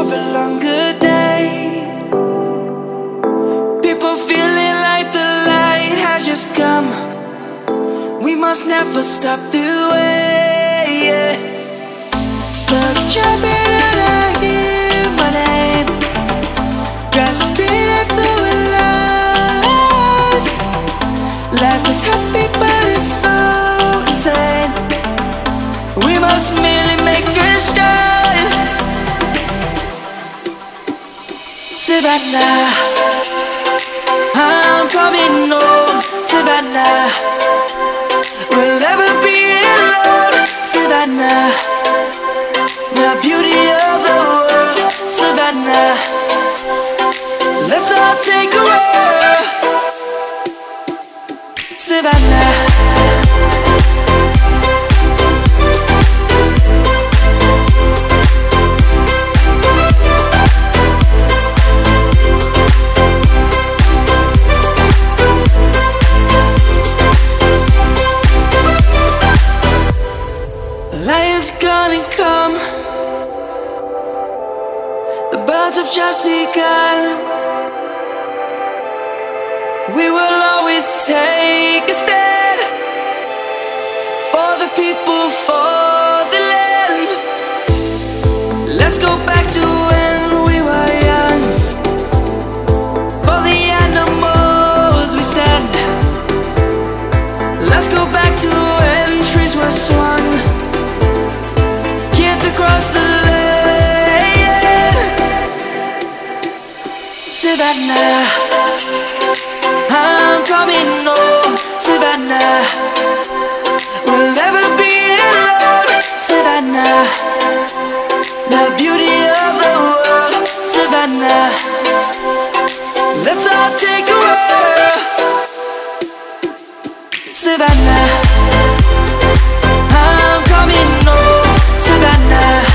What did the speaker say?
of a longer day. People feeling like the light has just come. We must never stop the way, yeah. Birds jumping and I hear my name. Grass green and so alive. Life is happy but it's so insane. We must merely make a start. Savannah, I'm coming home. Savannah, we'll never be alone. Savannah, the beauty of the world. Savannah, let's all take a walk. Savannah, light is gonna come. The birds have just begun. We will always take a stand for the people, for the land. Let's go back to when we were young. For the animals we stand. Let's go back to when trees were swung. Kids across the land. Savannah, I'm coming home. Savannah, we'll never be alone. Savannah, the beauty of the world. Savannah, let's all take a walk. Savannah, I'm coming home. Savannah,